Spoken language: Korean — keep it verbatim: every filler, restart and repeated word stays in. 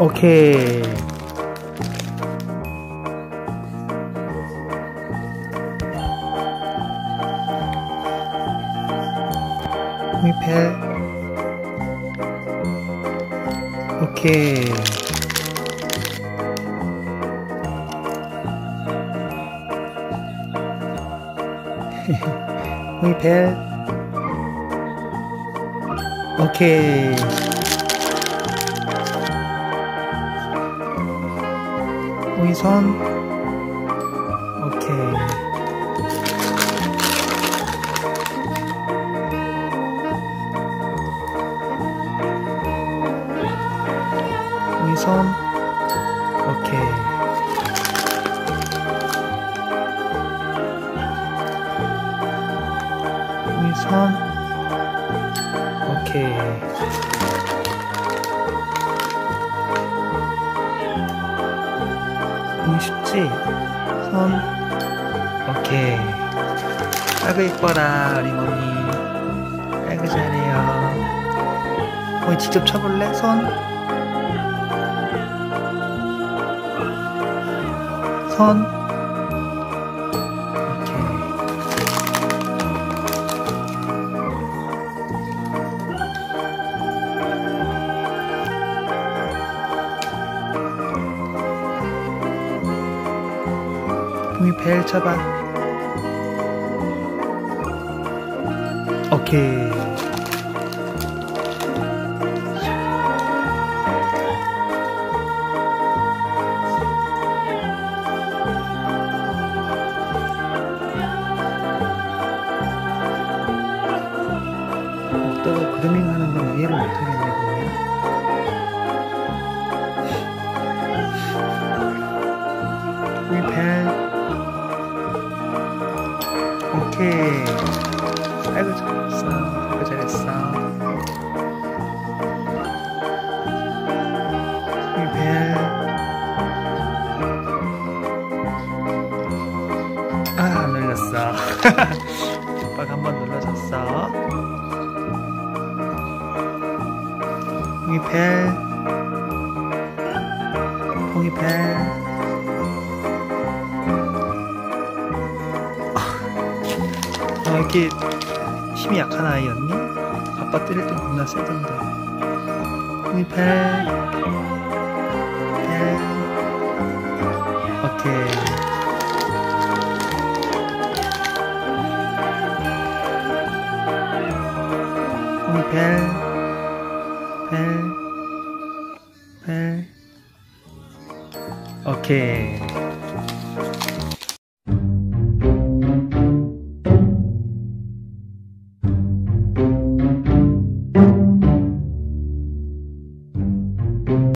오케이. 호이펠. 오케이. 호이펠. 오케이. 호이손. 오케이. 호이손. 오케이. 호이손. 오케이. 보기 쉽지? 손. 오케이. 아이고 이뻐라 우리 몸이. 아이고 잘해요. 거기 직접 쳐볼래? 손. 손. 오케이. 호이펠 쳐봐. 오케이. 먹다가 그루밍 하는 건 이해를 못하겠네 보면. 호이펠. 오케이. 아이고 잘했어. 아이고 잘했어. 호이펠. 아, 안 눌렸어. 오빠가 한번 눌러줬어. 호이펠. 호이펠. 어, 이렇게 힘이 약한 아이였니? 아빠 때릴 때 겁나 세던데. 호이펠. 펠. 오케이. 호이펠. 펠. 펠. 오케이.